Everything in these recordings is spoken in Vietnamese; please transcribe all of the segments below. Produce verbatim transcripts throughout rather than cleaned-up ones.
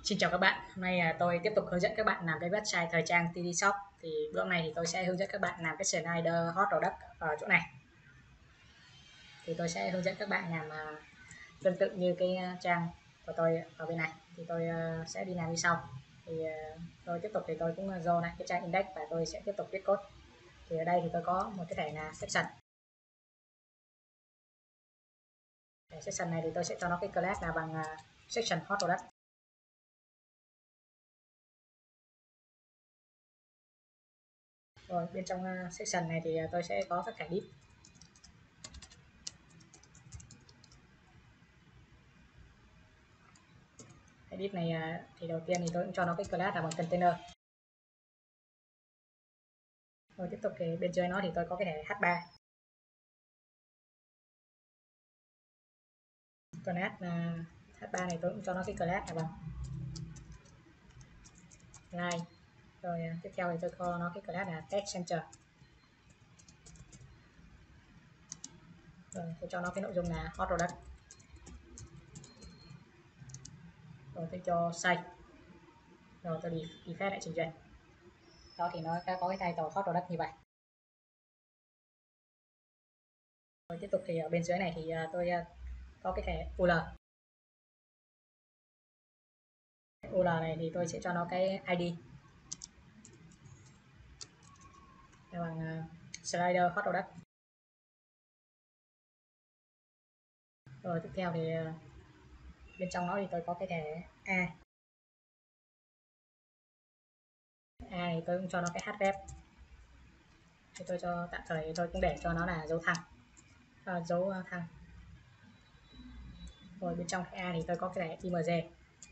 Xin chào các bạn, hôm nay à, tôi tiếp tục hướng dẫn các bạn làm cái website thời trang tê đê Shop. Thì bữa hôm nay thì tôi sẽ hướng dẫn các bạn làm cái slider hot product ở chỗ này. Thì tôi sẽ hướng dẫn các bạn làm à, tương tự như cái à, trang của tôi ở bên này. Thì tôi à, sẽ đi làm như sau. Thì à, tôi tiếp tục thì tôi cũng vô lại cái trang index và tôi sẽ tiếp tục viết code. Thì ở đây thì tôi có một cái thẻ là section. Thẻ section này thì tôi sẽ cho nó cái class là bằng à, section hot product. Rồi bên trong uh, section này thì uh, tôi sẽ có các thẻ div. Thẻ div này uh, thì đầu tiên thì tôi cũng cho nó cái class là bằng container. Rồi tiếp tục thì bên dưới nó thì tôi có cái thẻ h ba. Class uh, h ba này tôi cũng cho nó cái class là bằng line. Rồi uh, tiếp theo thì tôi cho nó cái class là text center. Rồi tôi cho nó cái nội dung là hot product. Rồi tôi cho save. Rồi tôi đi đi phép lại trình duyệt. Đó thì nó có cái title hot product như vậy. Rồi tiếp tục thì ở bên dưới này thì uh, tôi uh, có cái thẻ u lờ. u lờ này thì tôi sẽ cho nó cái i đê là bằng uh, slider hot product. Rồi tiếp theo thì uh, bên trong nó thì tôi có cái thẻ a. A thì tôi cũng cho nó cái href. Thì tôi cho tạm thời tôi cũng để cho nó là dấu thăng, à, dấu thăng. Rồi bên trong cái a thì tôi có cái thẻ img.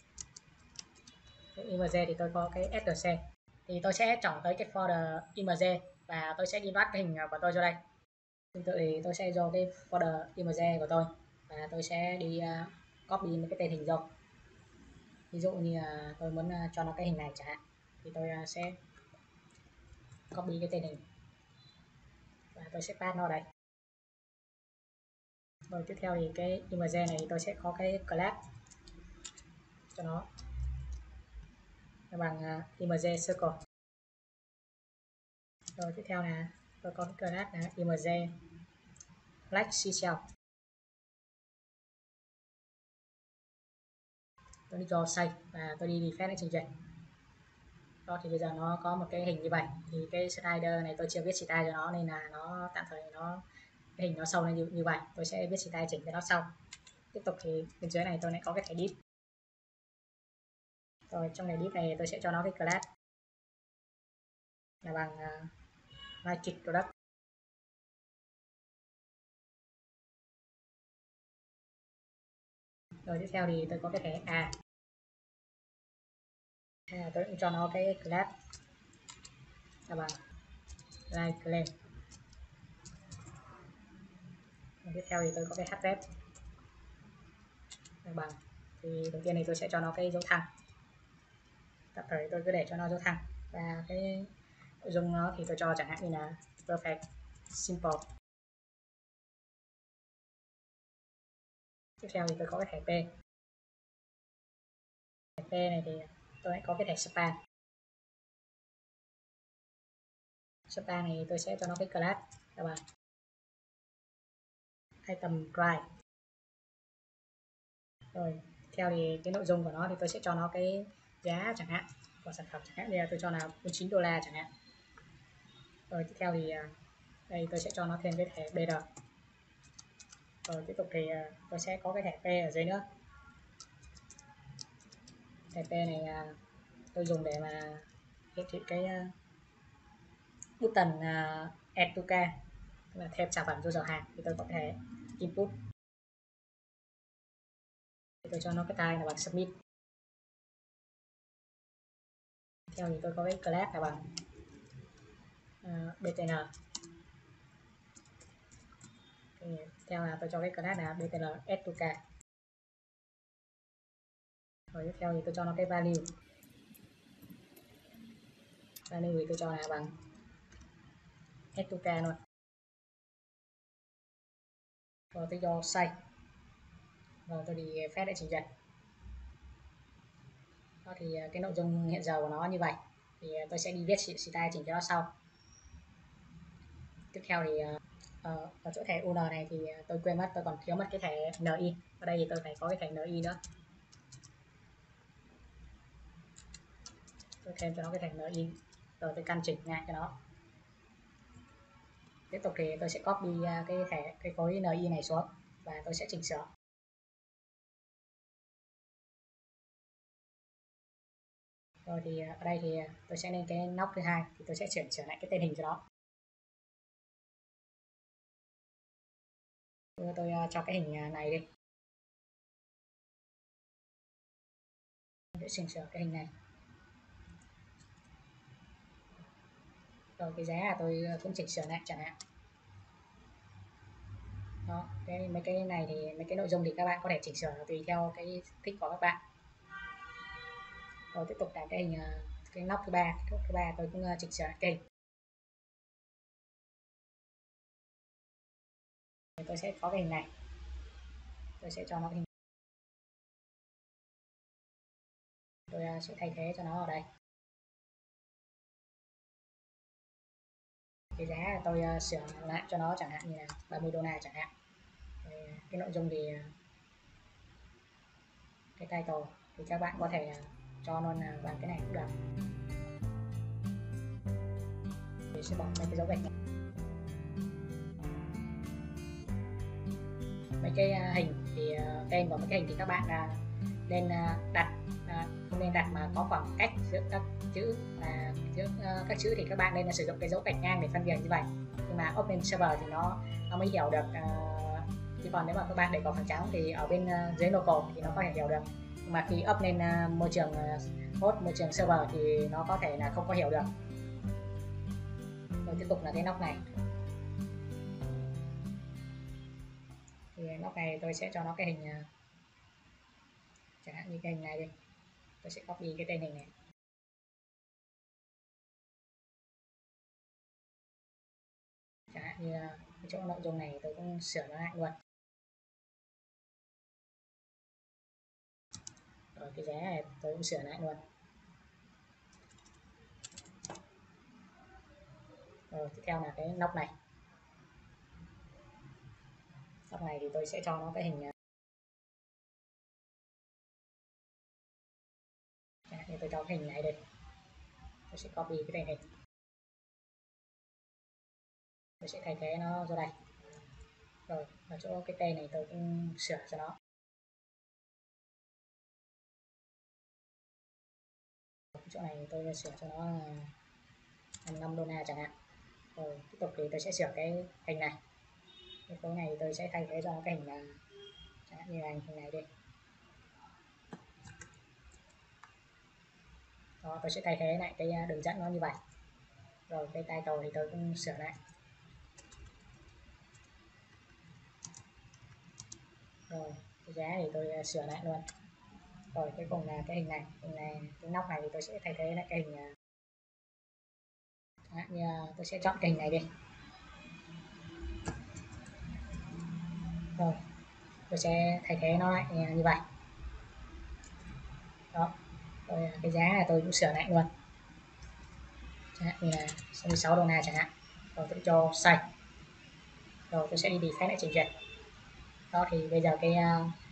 Cái img thì tôi có cái ét rờ xê. Thì tôi sẽ chọn tới cái folder img và tôi sẽ đi bắt cái hình của tôi vô đây. Tương tự thì tôi sẽ vô cái folder img của tôi và tôi sẽ đi uh, copy mấy cái tên hình vô. Ví dụ như là tôi muốn uh, cho nó cái hình này chẳng hạn thì tôi uh, sẽ copy cái tên hình và tôi sẽ paste nó đây. Rồi tiếp theo thì cái img này thì tôi sẽ có cái class cho nó bằng uh, img circle. Rồi tiếp theo là tôi có cái class là img flex seashell. Tôi đi cho save và tôi đi defect lại trình duyệt. Đó thì bây giờ nó có một cái hình như vậy. Thì cái slider này tôi chưa viết style cho nó nên là nó tạm thời nó cái hình nó sâu lên như, như vậy. Tôi sẽ viết style chỉnh cho nó sau. Tiếp tục thì bên dưới này tôi lại có cái thẻ div. Rồi trong thẻ div này tôi sẽ cho nó cái class là bằng uh, magic product. Rồi tiếp theo thì tôi có cái thẻ a. À, tôi cũng cho nó cái class là bằng like claim. Rồi tiếp theo thì tôi có cái href là bằng, thì đầu tiên thì tôi sẽ cho nó cái dấu thăng. Tạm thời tôi cứ để cho nó dấu thăng và cái nội dung nó thì tôi cho chẳng hạn như là perfect simple. Tiếp theo thì tôi có cái thẻ p. Thẻ p này thì tôi lại có cái thẻ span. Span này tôi sẽ cho nó cái class là bằng item price. Rồi theo thì cái nội dung của nó thì tôi sẽ cho nó cái giá chẳng hạn của sản phẩm, chẳng hạn như là tôi cho là bốn mươi chín đô la chẳng hạn. Rồi tiếp theo thì đây tôi sẽ cho nó thêm cái thẻ bê rờ. Rồi tiếp tục thì tôi sẽ có cái thẻ P ở dưới nữa. Thẻ P này tôi dùng để mà hiển thị cái button add to cart, tức là thêm sản phẩm vô giỏ hàng, thì tôi có thể input. Thì tôi cho nó cái tag là bằng submit. Theo thì tôi có cái class là bằng uh, btn. Thì theo là tôi cho cái class là btn add to cart. Rồi tiếp theo thì tôi cho nó cái value. Value thì tôi cho là bằng add to cart luôn. Rồi tôi cho save. Rồi tôi đi phép để chỉnh duyệt. Đó thì cái nội dung hiện giờ của nó như vậy, thì tôi sẽ đi viết style chỉnh cho nó sau. Tiếp theo thì uh, ở chỗ thẻ u en này thì tôi quên mất, tôi còn thiếu mất cái thẻ en i. Ở đây thì tôi phải có cái thẻ en i nữa, tôi thêm cho nó cái thẻ en i rồi tôi căn chỉnh lại cho nó. Tiếp tục thì tôi sẽ copy cái thẻ cái khối en i này xuống và tôi sẽ chỉnh sửa. Rồi thì ở đây thì tôi sẽ lên cái nóc thứ hai, thì tôi sẽ chuyển sửa lại cái tên hình cho nó. Tôi, tôi cho cái hình này đi, để chỉnh sửa cái hình này. Rồi cái giá là tôi cũng chỉnh sửa lại chẳng hạn. Đó, cái mấy cái này thì mấy cái nội dung thì các bạn có thể chỉnh sửa tùy theo cái thích của các bạn. Rồi tiếp tục là cái hình cái nóc thứ ba, cái nóc thứ ba tôi cũng chỉnh sửa cái hình. Tôi sẽ có cái hình này, tôi sẽ cho nó cái hình, tôi sẽ thay thế cho nó ở đây. Cái giá là tôi sửa lại cho nó chẳng hạn như là ba mươi đô la chẳng hạn. Cái nội dung thì cái title thì các bạn có thể cho luôn là bằng cái này cũng được. Thì sẽ bỏ mấy cái dấu gạch này. Mấy cái hình thì tên của mấy cái hình thì các bạn nên đặt, không nên đặt mà có khoảng cách giữa các chữ, và giữa các chữ thì các bạn nên là sử dụng cái dấu gạch ngang để phân biệt như vậy. Nhưng mà open server thì nó nó mới hiểu được, chứ còn nếu mà các bạn để có khoảng trắng thì ở bên dưới local thì nó có thể hiểu được, nhưng mà khi up lên môi trường host, môi trường server thì nó có thể là không có hiểu được. Rồi tiếp tục là cái nóc này, thì nóc này tôi sẽ cho nó cái hình chẳng hạn như cái hình này đi, tôi sẽ copy cái tên hình này, chẳng hạn như cái chỗ nội dung này tôi cũng sửa nó lại luôn. Rồi cái giá này tôi cũng sửa lại luôn. Rồi tiếp theo là cái nóc này, nóc này thì tôi sẽ cho nó cái hình chẳng hạn như tôi cho cái hình này đây, tôi sẽ copy cái tên hình, tôi sẽ thay thế nó ra đây. Rồi ở chỗ cái tên này tôi cũng sửa cho nó. Chỗ này tôi sửa cho nó là năm đô la chẳng hạn. Rồi tiếp tục thì tôi sẽ sửa cái hình này, cái khối này tôi sẽ thay thế cho cái hình là chẳng hạn như là hình này đi. Đó, tôi sẽ thay thế lại cái đường dẫn nó như vậy. Rồi cái title thì tôi cũng sửa lại. Rồi cái giá thì tôi sửa lại luôn. Rồi cuối cùng là cái hình này, hình này cái nóc này thì tôi sẽ thay thế lại cái hình chẳng hạn như tôi sẽ chọn cái hình này đi. Rồi tôi sẽ thay thế nó lại như vậy. Đó, rồi cái giá là tôi cũng sửa lại luôn, chẳng hạn như là sáu mươi sáu đô la chẳng hạn. Rồi tôi cho save, rồi tôi sẽ đi defect lại trình duyệt. Đó thì bây giờ cái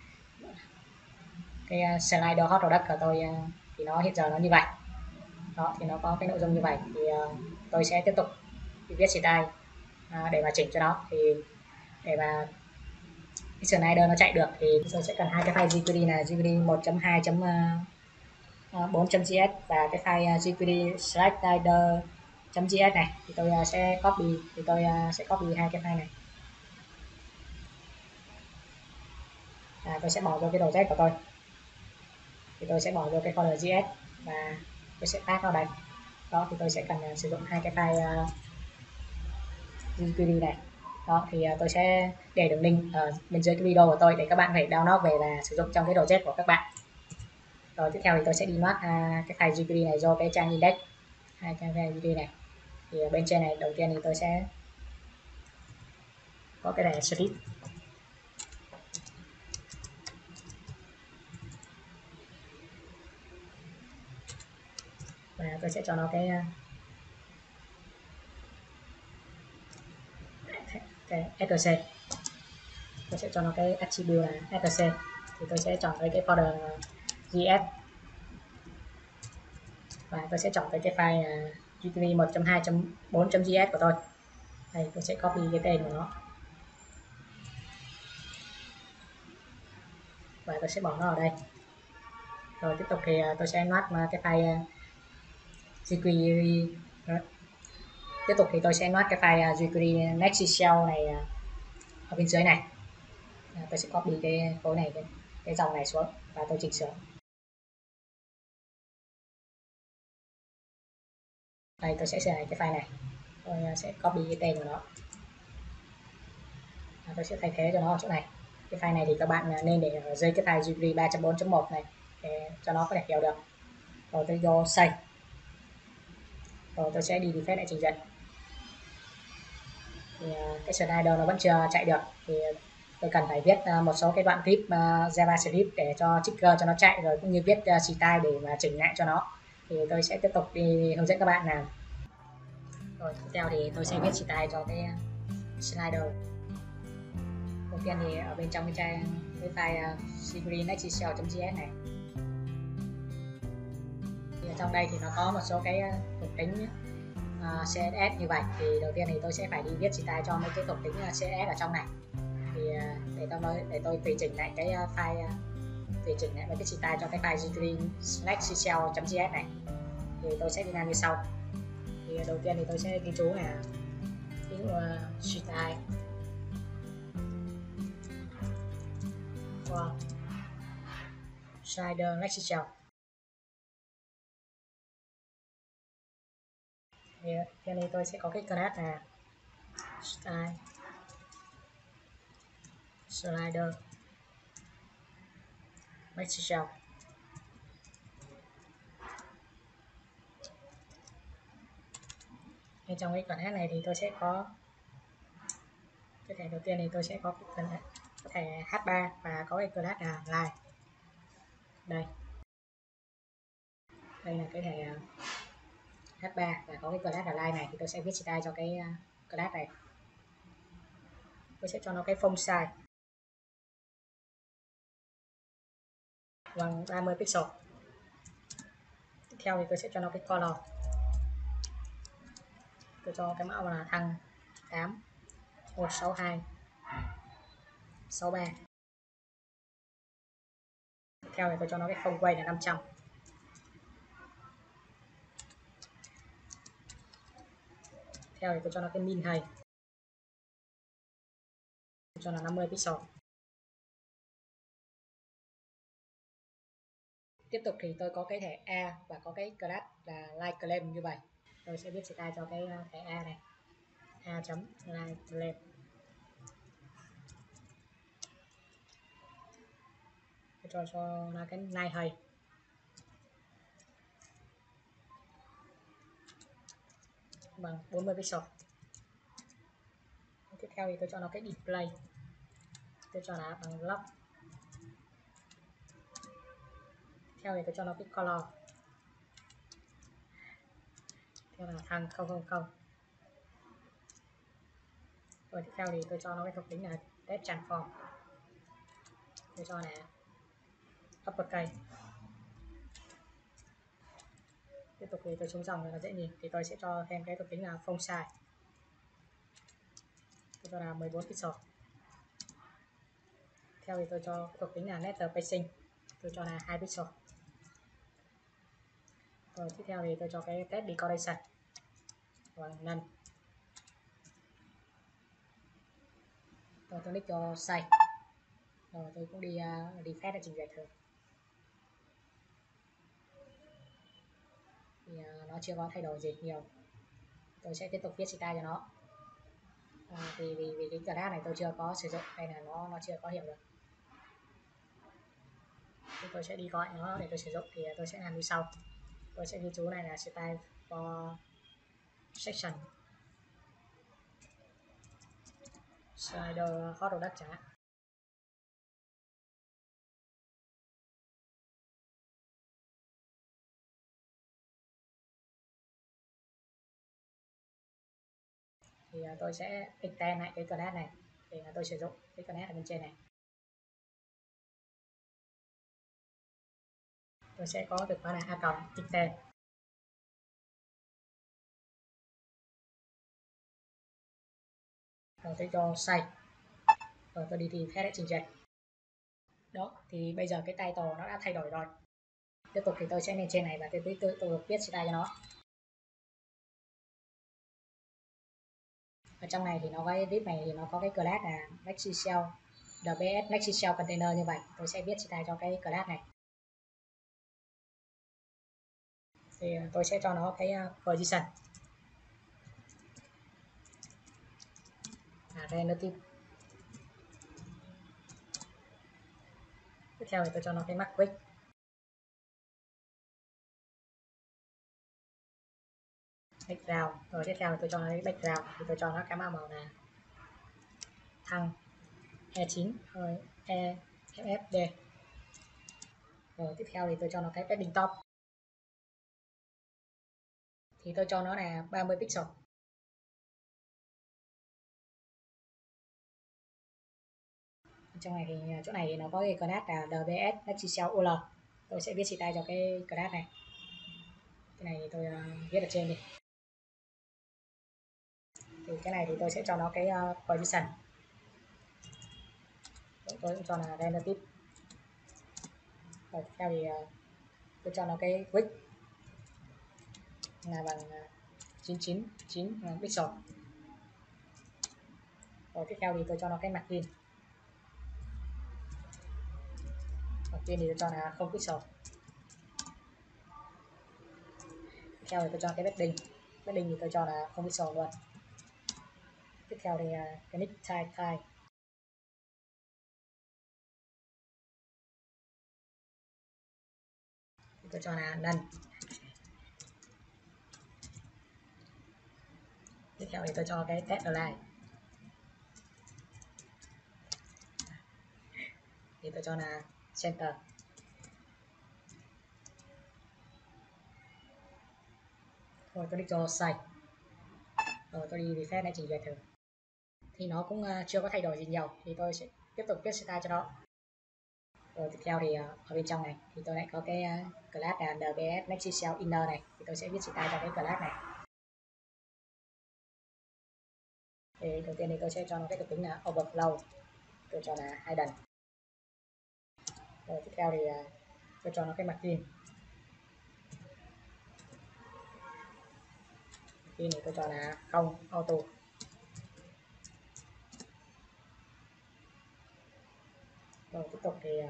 cái slider hot product của tôi thì nó hiện giờ nó như vậy. Đó thì nó có cái nội dung như vậy, thì tôi sẽ tiếp tục viết style để mà chỉnh cho nó. Thì để mà cái slider nó chạy được thì tôi sẽ cần hai cái file jQuery là jQuery một chấm hai chấm bốn chấm js và cái file jQuery slider chấm js này, thì tôi sẽ copy thì tôi sẽ copy hai cái file này và tôi sẽ bỏ vô cái project của tôi, thì tôi sẽ bỏ vô cái folder js và tôi sẽ tag vào đây. Đó thì tôi sẽ cần sử dụng hai cái file jQuery này. Đó thì tôi sẽ để đường link ở bên dưới cái video của tôi để các bạn có thể download về và sử dụng trong cái project của các bạn. Rồi tiếp theo thì tôi sẽ đi mát cái file jQuery này do cái trang index, hai cái file jQuery này. Thì ở bên trên này đầu tiên thì tôi sẽ có cái này script. và tôi sẽ cho nó cái cái ét xê. Tôi sẽ cho nó cái attribute là ét xê, thì tôi sẽ chọn tới cái folder gi ét và tôi sẽ chọn tới cái file uh, jQuery một chấm hai chấm bốn chấm gi ét của tôi. Đây, tôi sẽ copy cái tên của nó và tôi sẽ bỏ nó ở đây. Rồi tiếp tục thì tôi sẽ load cái file jQuery. Tiếp tục thì tôi sẽ load cái file jQuery Nextshell này ở bên dưới này. Tôi sẽ copy cái khối này, cái, cái dòng này xuống và tôi chỉnh sửa. Đây, tôi sẽ sửa cái file này. Tôi sẽ copy cái tên của nó. Và tôi sẽ thay thế cho nó ở chỗ này. Cái file này thì các bạn nên để ở dưới cái file jQuery ba chấm bốn chấm một này để cho nó có thể hiểu được. Rồi tôi vô save. Rồi tôi sẽ đi refresh lại trình duyệt. Thì cái slider nó vẫn chưa chạy được, thì tôi cần phải viết một số cái đoạn clip JavaScript để cho trigger cho nó chạy, rồi cũng như viết style để mà chỉnh lại cho nó. Thì tôi sẽ tiếp tục đi hướng dẫn các bạn làm. Rồi tiếp theo thì tôi sẽ viết style cho cái slider. Đầu tiên thì ở bên trong cái trang cái file jQuery nextshell.js này, thì ở trong đây thì nó có một số cái thuộc tính uh, xê ét ét như vậy. Thì đầu tiên thì tôi sẽ phải đi viết style cho mấy cái thuộc tính xê ét ét ở trong này. Thì uh, để tôi mới để tôi tùy chỉnh lại cái uh, file uh, tùy chỉnh lại mấy cái style cho cái file jQuery nextshell.js này. Thì tôi sẽ đi làm như sau. Thì đầu tiên thì tôi sẽ ghi chú là ví dụ uh, style for slider nextshell. Thì trên đây tôi sẽ có cái class là style slider nextshell. Bên trong cái class này thì tôi sẽ có cái thẻ đầu tiên thì tôi sẽ có cái thẻ hát ba và có cái class là line. Đây, đây là cái thẻ hát ba và có cái class là line này. Thì tôi sẽ viết style cho cái class này. Tôi sẽ cho nó cái font size bằng ba mươi pixel. Tiếp theo thì tôi sẽ cho nó cái color. Tôi cho cái mã là thăng tám một sáu hai sáu ba. Tiếp theo thì tôi cho nó cái phông quay là năm trăm. Tiếp theo thì tôi cho nó cái min height, cho là năm mươi pixel. Tiếp tục thì tôi có cái thẻ A và có cái class là like claim như vậy. Tôi sẽ viết style cho cái thẻ A này, a chấm like claim. Tôi cho cho là cái nine height bằng bốn mươi pixel. Tiếp theo thì tôi cho nó cái display, tôi cho là bằng lock. Tiếp theo thì tôi cho nó cái color, theo là thằng không không không. Rồi tiếp theo thì tôi cho nó cái thuộc tính là text transform, tôi cho là uppercase. Tiếp tục thì tôi xuống dòng là dễ nhìn, thì tôi sẽ cho thêm cái thuộc tính là font size, tôi cho là mười bốn pixel. Theo thì tôi cho thuộc tính là letter spacing, tôi cho là hai pixel. Rồi tiếp theo thì tôi cho cái text decoration bằng none. Rồi tôi click cho save. Rồi tôi cũng đi uh, refresh để trình duyệt thử. Thì uh, nó chưa có thay đổi gì nhiều. Tôi sẽ tiếp tục viết style cho nó. À, vì vì vì cái class này tôi chưa có sử dụng, hay là nó nó chưa có hiệu được. Thì tôi sẽ đi gọi nó để tôi sử dụng, thì tôi sẽ làm như sau. Tôi sẽ ghi chú này là style for section slider hot product chẳng hạn. thì tôi sẽ extend lại cái class này để tôi sử dụng cái class ở bên trên này. Tôi sẽ có từ khóa là a cộng extend. Rồi tôi cho save. Rồi tôi đi tìm phép để trình duyệt. Đó, thì bây giờ cái title nó đã thay đổi rồi. Tiếp tục thì tôi sẽ lên trên này và tôi tôi, tôi, tôi viết style cho nó. Ở trong này thì nó có cái div này thì nó có cái class là MaxiShell dbs MaxiShell container như vậy. Tôi sẽ viết style cho cái class này. Thì tôi sẽ cho nó cái position là relative. Tiếp theo thì tôi cho nó cái max width. Background. Rồi tiếp theo thì tôi cho nó cái background thì tôi cho nó cái màu màu là thăng e chín rồi e ép ép đê. Rồi tiếp theo thì tôi cho nó cái padding top thì tôi cho nó là ba mươi pixel. Trong này thì chỗ này thì nó có cái class là dbs MaxiShell ol. Tôi sẽ viết style cho cái class này. Cái này thì tôi uh, viết ở trên đi. Thì cái này thì tôi sẽ cho nó cái uh, position. Tôi cũng cho là relative. Rồi tiếp theo thì uh, tôi cho nó cái width là bằng chín chín chín pixel. Rồi tiếp theo thì tôi cho nó cái margin. Margin thì tôi cho là không pixel. Tiếp theo thì tôi cho cái padding. Padding thì tôi cho là không pixel luôn. Tiếp theo thì uh, cái nick type type thì tôi cho là none. Tiếp theo thì tôi cho cái test align thì tôi cho là center. Rồi tôi đi cho save. Rồi tôi đi refresh lại trình duyệt thử thì nó cũng uh, chưa có thay đổi gì nhiều thì tôi sẽ tiếp tục viết style cho nó. Rồi tiếp theo thì uh, ở bên trong này thì tôi lại có cái uh, class là dbs MaxiShell inner này thì tôi sẽ viết style cho cái class này. Thì đầu tiên thì tôi sẽ cho nó cái thuộc tính là overflow, tôi cho là hidden. Rồi tiếp theo thì uh, tôi cho nó cái margin. Margin thì tôi cho là không auto. Rồi tiếp tục thì uh,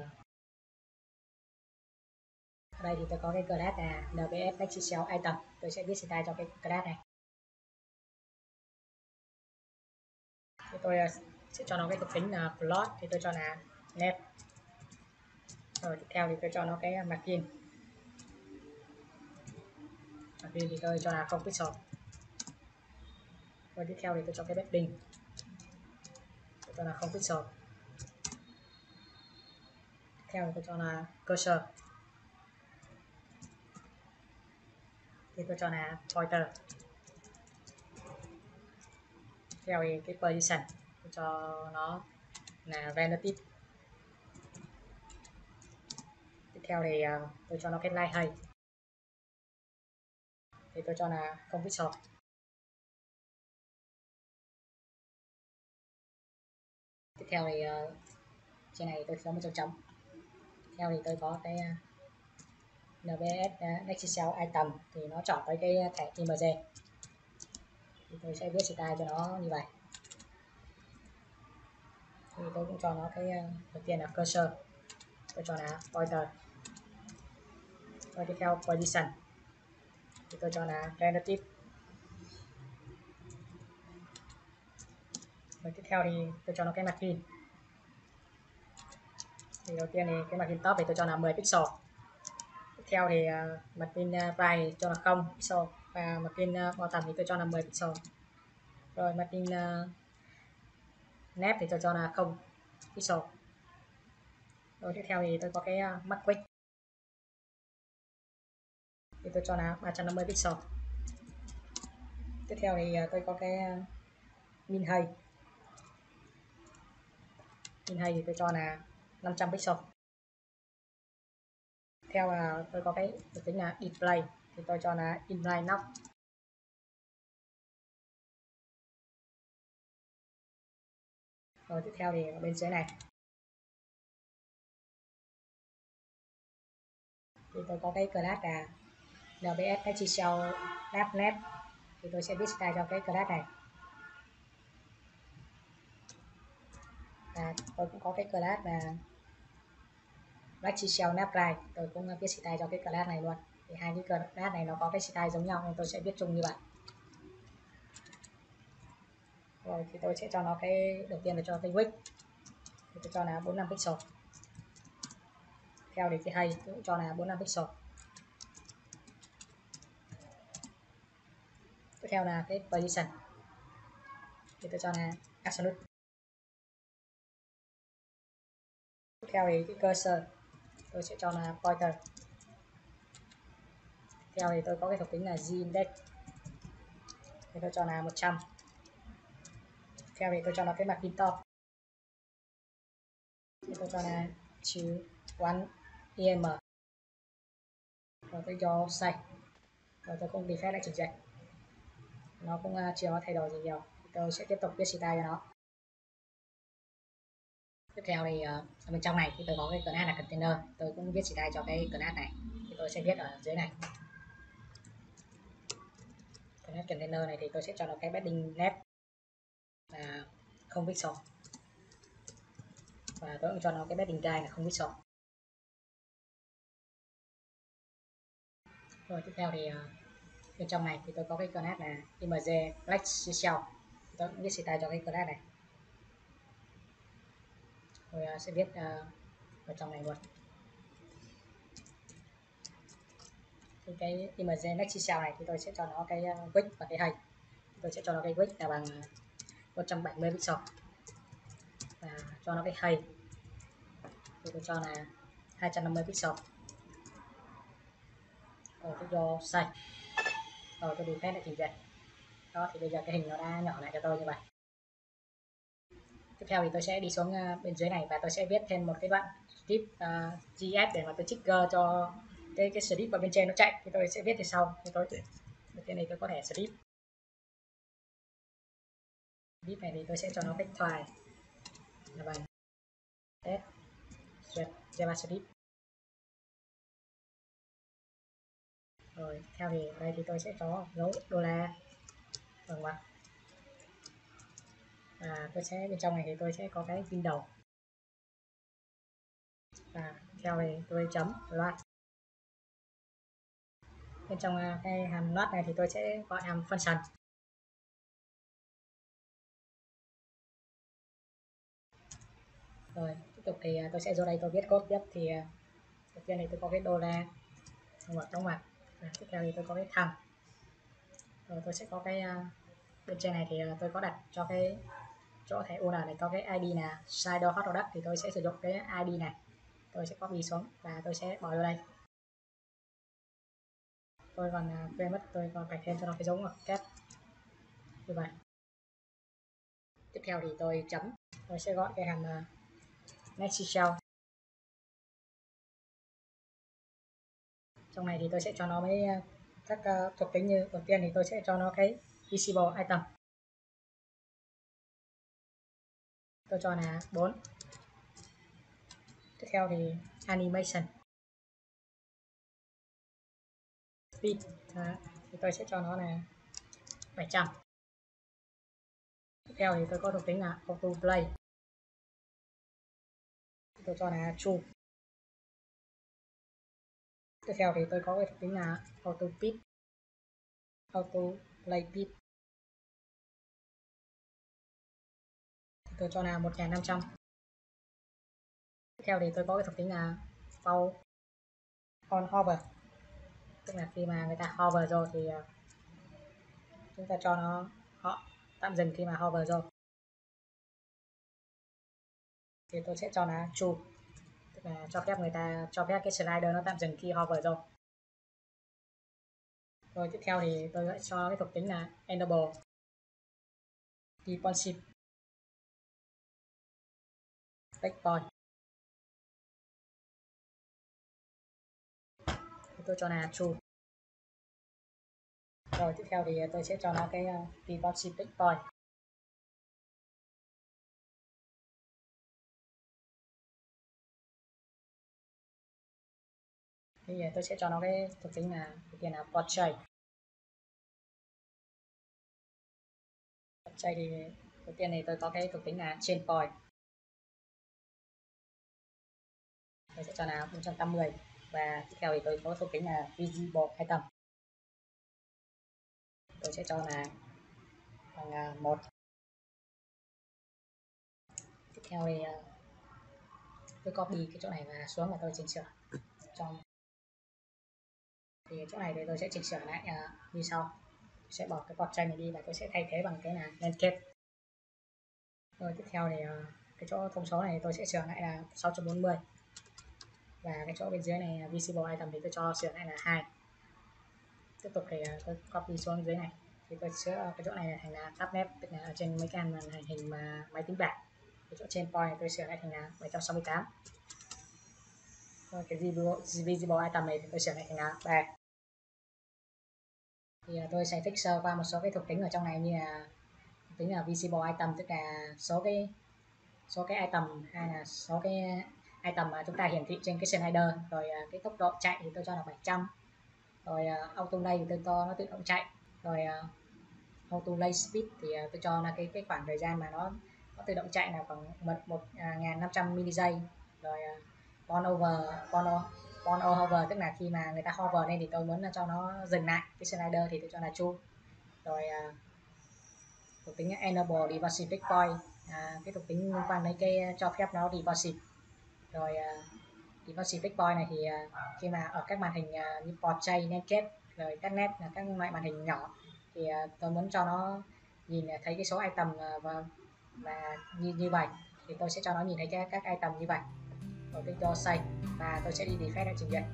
ở đây thì tôi có cái class là dbs MaxiShell item, tôi sẽ viết style cho cái class này. Thì tôi uh, sẽ cho nó cái thuộc tính là plot thì tôi cho là left. Rồi tiếp theo thì tôi cho nó cái margin. Margin thì tôi cho là không pixel. Rồi tiếp theo thì tôi cho cái padding, tôi cho là không pixel. Tiếp theo thì tôi cho là cursor thì tôi cho là pointer. Tiếp theo thì cái position tôi cho nó là relative. Tiếp theo thì uh, tôi cho nó cái light height thì tôi cho là không pixel. Tiếp theo thì uh, trên này tôi có một dấu chấm. Tiếp theo thì tôi có cái uh, dbs uh, MaxiShell item thì nó chọn tới cái thẻ img thì tôi sẽ viết style cho nó như vậy. Thì tôi cũng cho nó cái uh, đầu tiên là cursor, tôi cho là pointer. Rồi tiếp theo position thì tôi cho là relative. Rồi tiếp theo thì tôi cho nó cái margin. Thì đầu tiên thì cái margin top thì tôi cho là mười pixel. Tiếp theo thì uh, margin uh, right cho là không pixel và margin uh, bottom thì tôi cho là mười pixel. Rồi margin uh, left thì tôi cho là không pixel. Rồi tiếp theo thì tôi có cái uh, max width thì tôi cho là ba trăm năm mươi pixel. Tiếp theo thì uh, tôi có cái uh, min height. Min height thì tôi cho là năm trăm pixel. Theo là tôi có cái thuộc tính là display thì tôi cho là inline knock. Rồi tiếp theo thì ở bên dưới này thì tôi có cái class là nbs pixel lapnet thì tôi sẽ viết style cho cái class này. Và tôi cũng có cái class là pixel napline, tôi cũng viết style cho cái class này luôn. Thì hai cái class này nó có cái style giống nhau nên tôi sẽ viết chung như vậy. Rồi thì tôi sẽ cho nó cái đầu tiên là cho cái width thì tôi cho là bốn mươi lăm pixel. Theo thì cái height cũng cho là bốn mươi lăm pixel. Tiếp theo là cái position thì tôi cho là absolute. Tiếp theo thì cái cursor tôi sẽ cho là pointer. Theo thì tôi có cái thuộc tính là z index thì tôi cho là một trăm. Theo thì tôi cho nó cái margin top thì tôi cho là two one em. Rồi tôi cho size. Rồi tôi không defect lại chỉnh dạch, nó cũng chưa có thay đổi gì nhiều. Tôi sẽ tiếp tục viết style cho nó. Tiếp theo thì ở bên trong này thì tôi có cái class là container, tôi cũng viết style cho cái class này thì tôi sẽ viết ở dưới này. Class container này thì tôi sẽ cho nó cái padding left là không pixel và tôi cũng cho nó cái padding right là không pixel. Rồi tiếp theo thì uh, bên trong này thì tôi có cái class là img black shell, tôi cũng viết style cho cái class này. Tôi uh, sẽ viết uh, ở trong này luôn. Thì cái img next shell này thì tôi sẽ cho nó cái uh, width và cái height. Tôi sẽ cho nó cái width là bằng một trăm bảy mươi pixel và cho nó cái height thì tôi cho là hai trăm năm mươi pixel. Rồi tôi cho size. Rồi tôi define lại chỉnh dệt. Đó thì bây giờ cái hình nó đã nhỏ lại cho tôi như vậy. Tiếp theo thì tôi sẽ đi xuống bên dưới này và tôi sẽ viết thêm một cái đoạn script uh, gi ét để mà tôi trigger cho cái cái script ở bên trên nó chạy, thì tôi sẽ viết từ sau. Thì tôi đầu tiên này tôi có thể script script này thì tôi sẽ cho nó cách file là bằng test javascript. Rồi theo thì ở đây thì tôi sẽ có dấu đô la bằng ngoặc và tôi sẽ bên trong này thì tôi sẽ có cái Windows và theo thì tôi chấm loạt. Bên trong cái hàm loạt này thì tôi sẽ gọi hàm function. Rồi tiếp tục thì tôi sẽ vô đây tôi viết code tiếp. Thì đầu tiên thì tôi có cái đô la ngoặc đóng ngoặc, tiếp theo thì tôi có cái thằng, rồi tôi sẽ có cái uh, bên trên này thì tôi có đặt cho cái chỗ thẻ u en này có cái i đê là slider hot product, thì tôi sẽ sử dụng cái i đê này, tôi sẽ copy xuống và tôi sẽ bỏ vào đây. Tôi còn uh, quên mất tôi còn phải thêm cho nó cái dấu ngoặc kép như vậy. Tiếp theo thì tôi chấm, tôi sẽ gọi cái hàm uh, next shell. Trong này thì tôi sẽ cho nó mấy uh, các uh, thuộc tính. Như đầu tiên thì tôi sẽ cho nó cái visible item, tôi cho là bốn. Tiếp theo thì animation speed à, thì tôi sẽ cho nó là bảy trăm. Tiếp theo thì tôi có thuộc tính là auto play, tôi cho là true. Tiếp theo thì tôi có cái thuộc tính là auto pitch, auto play pitch, tôi cho là một nghìn năm trăm. Tiếp theo thì tôi có cái thuộc tính là pause on hover, tức là khi mà người ta hover rồi thì chúng ta cho nó họ tạm dừng khi mà hover rồi, thì tôi sẽ cho nó true, tức là cho phép người ta cho phép cái slider nó tạm dừng khi hover rồi. Rồi tiếp theo thì tôi sẽ cho cái thuộc tính là enable, responsive breakpoint. Tôi cho là true. Rồi tiếp theo thì tôi sẽ cho nó cái uh, responsive breakpoint. Thì tôi sẽ cho nó cái thuộc tính là đầu tiên là portrait. Portrait thì đầu tiên thì tôi có cái thuộc tính là chain point. Tôi sẽ cho là bốn trăm tám mươi. Và tiếp theo thì tôi có thuộc tính là visible item. Tôi sẽ cho là bằng một. Tiếp theo thì tôi copy cái chỗ này và xuống và tôi chỉnh sửa trong. Thì chỗ này thì tôi sẽ chỉnh sửa lại uh, như sau. Tôi sẽ bỏ cái portrait này đi và tôi sẽ thay thế bằng cái là landscape. Rồi tiếp theo thì uh, cái chỗ thông số này tôi sẽ sửa lại là sáu trăm bốn mươi. Và cái chỗ bên dưới này visible item thì tôi cho sửa lại là hai. Tiếp tục thì uh, tôi copy xuống dưới này thì tôi sửa cái chỗ này thành là tabnet, tức là ở trên mấy cái màn hình mà máy tính bảng. Cái chỗ trên point tôi sửa lại thành là bảy trăm sáu mươi tám. Rồi cái visible, visible item này thì tôi sửa lại thành là ba. Thì uh, tôi sẽ fix qua một số cái thuộc tính ở trong này, như là thuộc tính là visible item, tức là số cái số cái item hay là số cái item mà chúng ta hiển thị trên cái slider. Rồi uh, cái tốc độ chạy thì tôi cho là bảy trăm. Rồi uh, auto lay thì tôi cho nó tự động chạy. Rồi uh, auto lay speed thì uh, tôi cho là cái cái khoảng thời gian mà nó nó tự động chạy là khoảng một nghìn năm trăm mili giây. Rồi uh, on over on, on hover, tức là khi mà người ta hover lên thì tôi muốn cho nó dừng lại cái slider thì tôi cho là true. Rồi uh, thuộc tính enable reversive breakpoint, à, cái thuộc tính liên quan đến cái cho phép nó reversive. Rồi uh, reversive breakpoint này thì uh, khi mà ở các màn hình uh, như portrait, naked, rồi các net là các loại màn hình nhỏ thì uh, tôi muốn cho nó nhìn thấy cái số item uh, và, và như như vậy thì tôi sẽ cho nó nhìn thấy cái, các item như vậy. Rồi tôi cho save và tôi sẽ đi refresh lại trình duyệt.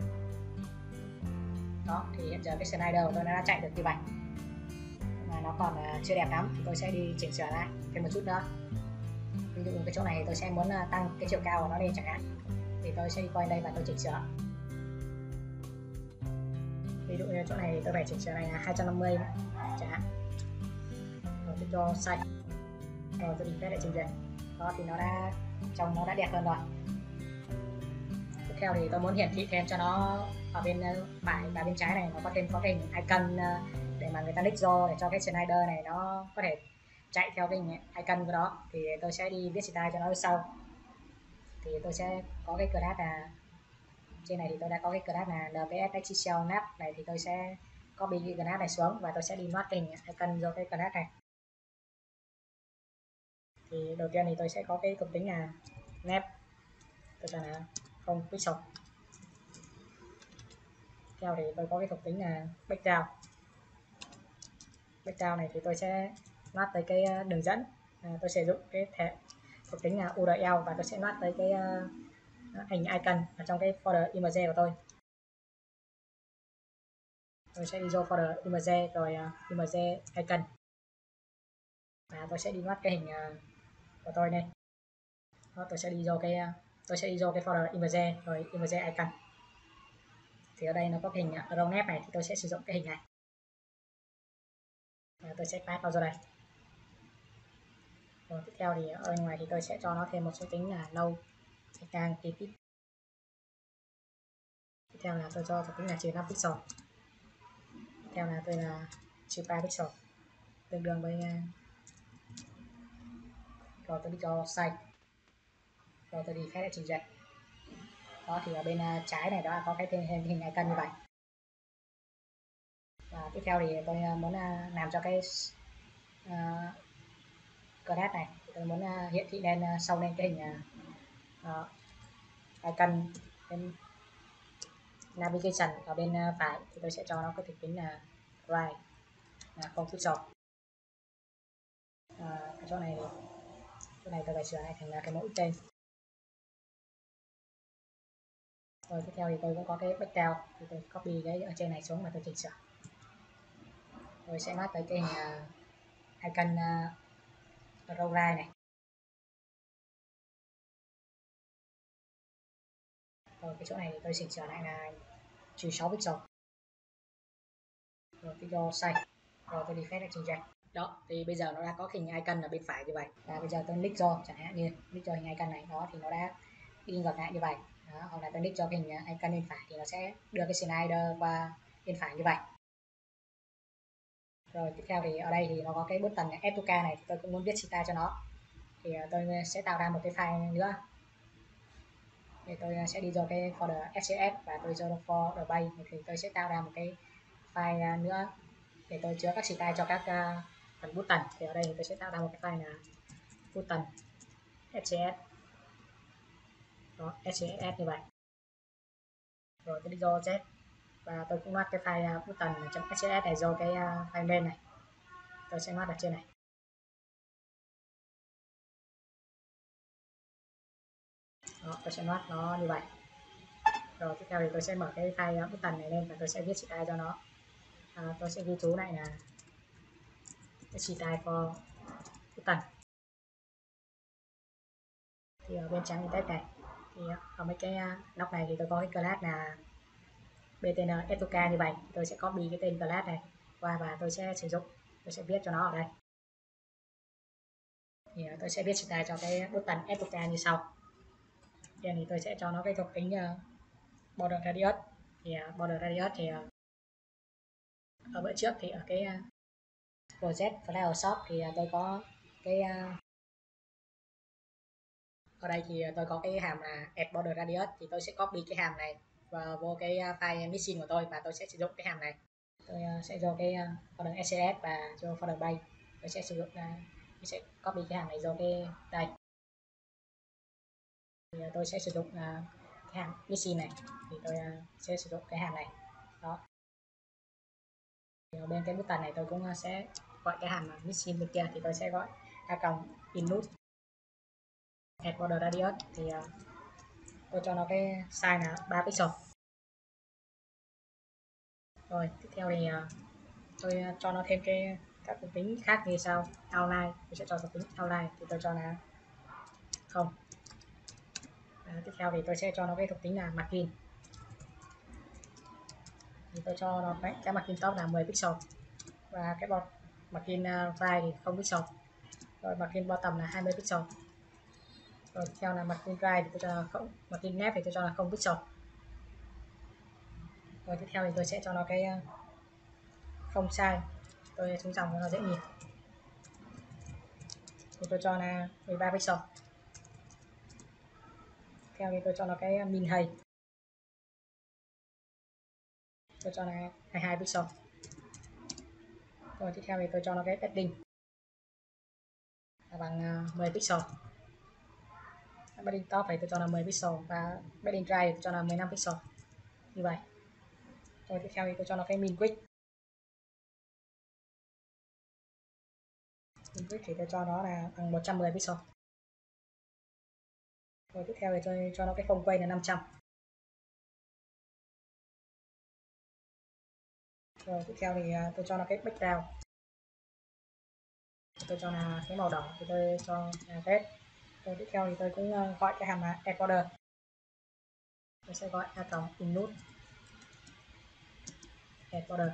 Đó, thì hiện giờ cái slider của tôi nó đã chạy được như vậy, mà nó còn uh, chưa đẹp lắm thì tôi sẽ đi chỉnh sửa lại thêm một chút nữa. Ví dụ cái chỗ này tôi sẽ muốn uh, tăng cái chiều cao của nó lên chẳng hạn, thì tôi sẽ đi qua đây và tôi chỉnh sửa. Ví dụ như chỗ này tôi phải chỉnh sửa này là hai trăm năm mươi chẳng hạn. Rồi tôi cho save, rồi tôi refresh lại trình duyệt. Đó thì nó đã trông nó đã đẹp hơn rồi. Tiếp theo thì tôi muốn hiển thị thêm cho nó ở bên phải và bên trái này nó có thêm có cái hình icon để mà người ta nick vô, để cho cái slider này nó có thể chạy theo cái icon của đó. Thì tôi sẽ đi viết style cho nó sau. Thì tôi sẽ có cái class là trên này thì tôi đã có cái class là nps pixel nap này, thì tôi sẽ copy cái class này xuống và tôi sẽ đi load cái hình icon vô cái class này. Thì đầu tiên thì tôi sẽ có cái thuộc tính là nap, tức là không pixel. Theo thì tôi có cái thuộc tính là background. Background này thì tôi sẽ load tới cái đường dẫn, à, tôi sử dụng cái thẻ thuộc tính là u rờ lờ và tôi sẽ load tới cái uh, hình icon ở trong cái folder image của tôi. Tôi sẽ đi vô folder image, rồi uh, image icon và tôi sẽ đi load cái hình uh, của tôi đây. Đó, tôi sẽ đi vô cái uh, tôi sẽ đi vô cái folder image, rồi image icon. Thì ở đây nó có cái hình uh, row nap này, thì tôi sẽ sử dụng cái hình này. Và tôi sẽ pass vào rồi đây. Rồi tiếp theo thì ở bên ngoài thì tôi sẽ cho nó thêm một số tính là no càng tiếp. Tiếp theo là tôi cho thuộc tính là trừ năm pixel. Tiếp theo là tôi là trừ ba pixel, tương đương với rồi tôi đi cho size, rồi tôi đi phép lại trình duyệt. Đó thì ở bên trái này đó có cái thêm hình icon như vậy. Và tiếp theo thì tôi muốn làm cho cái uh, class này thì tôi muốn uh, hiển thị lên uh, sau lên cái hình uh, icon bên navigation ở bên uh, phải, thì tôi sẽ cho nó có thuộc tính là right là không pixel. Uh, cái chỗ này chỗ này tôi phải sửa lại thành là cái mẫu tên. Rồi tiếp theo thì tôi cũng có cái background, thì tôi copy cái ở trên này xuống và tôi chỉnh sửa. Tôi sẽ mát tới cái hình uh, icon uh, row right này. Rồi cái chỗ này thì tôi chỉnh sửa lại là trừ sáu pixel. Rồi tôi cho size. Rồi tôi đi phép lại trình duyệt. Đó, thì bây giờ nó đã có hình icon ở bên phải như vậy. Và bây giờ tôi click cho, chẳng hạn như click cho hình icon này, đó thì nó đã đi ngược lại như vậy. Đó, hoặc là tôi click cho hình icon bên phải thì nó sẽ đưa cái slider qua bên phải như vậy. Rồi tiếp theo thì ở đây thì nó có cái button add to cart này, thì tôi cũng muốn viết style cho nó. Thì tôi sẽ tạo ra một cái file nữa. Thì tôi sẽ đi vô cái folder ét xê ét và tôi vô folder base, thì tôi sẽ tạo ra một cái file nữa để tôi chứa các style cho các uh, phần button. Thì ở đây tôi sẽ tạo ra một cái file là button ét xê ét. Đó, ét xê ét như vậy. Rồi tôi đi vô Z và tôi cũng load cái file button.scs này vô cái file main này. Tôi sẽ load ở trên này. Đó, tôi sẽ load nó như vậy. Rồi tiếp theo thì tôi sẽ mở cái file button này lên và tôi sẽ viết style cho nó. À, tôi sẽ ghi chú lại là style for button. Thì ở bên trang index này thì ở mấy cái nóc này thì tôi có cái class là btn add to cart như vậy. Tôi sẽ copy cái tên class này qua và tôi sẽ sử dụng, tôi sẽ viết cho nó ở đây. Thì tôi sẽ viết style cho cái button add to cart như sau. Then thì tôi sẽ cho nó cái thuộc tính uh, border radius. Thì uh, border radius thì uh, ở bữa trước thì ở cái uh, project flower shop thì uh, tôi có cái uh, ở đây thì tôi có cái hàm là add border radius, thì tôi sẽ copy cái hàm này và vô cái uh, file missing của tôi và tôi sẽ sử dụng cái hàm này. Tôi uh, sẽ vô cái uh, folder ét xê ét và vô folder base, tôi sẽ sử dụng uh, tôi sẽ copy cái hàm này vô cái đây. Thì uh, tôi sẽ sử dụng uh, cái hàm missing này, thì tôi uh, sẽ sử dụng cái hàm này. Đó. Thì ở bên cái button này tôi cũng sẽ gọi cái hàm missing bên kia, thì tôi sẽ gọi a cộng input add border radius, thì uh, tôi cho nó cái size là ba pixel. Rồi tiếp theo thì uh, tôi cho nó thêm cái các thuộc tính khác như sau. Outline, tôi sẽ cho thuộc tính outline thì tôi cho là không. À, tiếp theo thì tôi sẽ cho nó cái thuộc tính là margin, thì tôi cho nó cái, cái margin top là mười pixel và cái bot margin uh, right thì không pixel. Rồi margin bottom là hai mươi pixel. Rồi tiếp theo là margin right thì tôi cho là không, margin left thì tôi cho là không pixel. Rồi tiếp theo thì tôi sẽ cho nó cái uh, không size, tôi xuống dòng cho nó dễ nhìn, thì tôi cho là mười ba pixel. Theo thì tôi cho nó cái min height, tôi cho là hai mươi hai pixel. Rồi tiếp theo thì tôi cho nó cái padding là bằng uh, mười pixel. Padding top này tôi cho là mười pixel và padding right thì tôi cho là mười lăm pixel như vậy. Rồi tiếp theo thì tôi cho nó cái min width, min width thì tôi cho nó là bằng một trăm mười pixel. Rồi tiếp theo thì tôi cho nó cái phông quay là năm trăm. Rồi tiếp theo thì tôi cho nó cái background, tôi cho là cái màu đỏ thì tôi cho là red. Rồi tiếp theo thì tôi cũng gọi cái hàm là add border, tôi sẽ gọi a cộng input add border.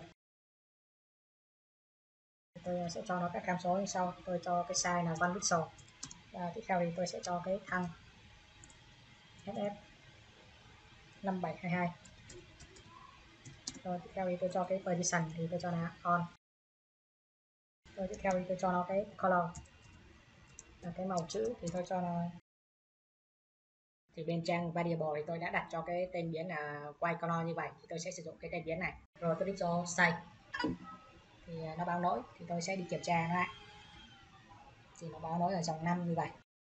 Tôi sẽ cho nó các hàm số như sau. Tôi cho cái size là một pixel và tiếp theo thì tôi sẽ cho cái thăng ép ép năm bảy hai hai. Rồi tiếp theo thì tôi cho cái position thì tôi cho là on. Rồi tiếp theo thì tôi cho nó cái color là cái màu chữ thì tôi cho nó, thì bên trang variable thì tôi đã đặt cho cái tên biến là white color như vậy, thì tôi sẽ sử dụng cái tên biến này. Rồi tôi đi cho save thì nó báo lỗi, thì tôi sẽ đi kiểm tra lại thì nó báo lỗi ở dòng năm như vậy.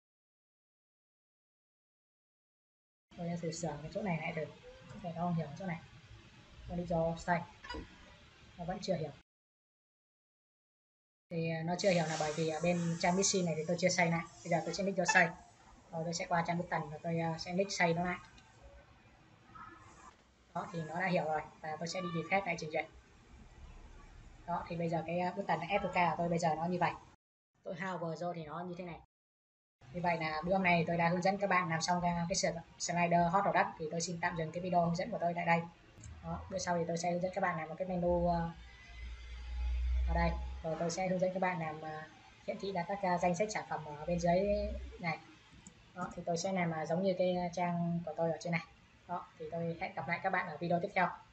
Tôi sẽ thử sửa cái chỗ này lại thử, có thể nó không hiểu chỗ này. Tôi đi cho save, nó vẫn chưa hiểu. Thì nó chưa hiểu là bởi vì ở bên trang missing này thì tôi chưa save lại. Bây giờ tôi sẽ nick cho save. Rồi tôi sẽ qua trang button và tôi sẽ nick save nó lại. Đó thì nó đã hiểu rồi và tôi sẽ đi refresh lại trình duyệt. Đó thì bây giờ cái button add to cart của tôi bây giờ nó như vậy. tôi hover vô thì nó như thế này. Như vậy là bữa hôm nay tôi đã hướng dẫn các bạn làm xong cái slider hot product, thì tôi xin tạm dừng cái video hướng dẫn của tôi tại đây. Đó, bữa sau thì tôi sẽ hướng dẫn các bạn làm một cái menu ở đây, rồi tôi sẽ hướng dẫn các bạn làm hiển thị là các danh sách sản phẩm ở bên dưới này. Đó, thì tôi sẽ làm giống như cái trang của tôi ở trên này. Đó, thì tôi hẹn gặp lại các bạn ở video tiếp theo.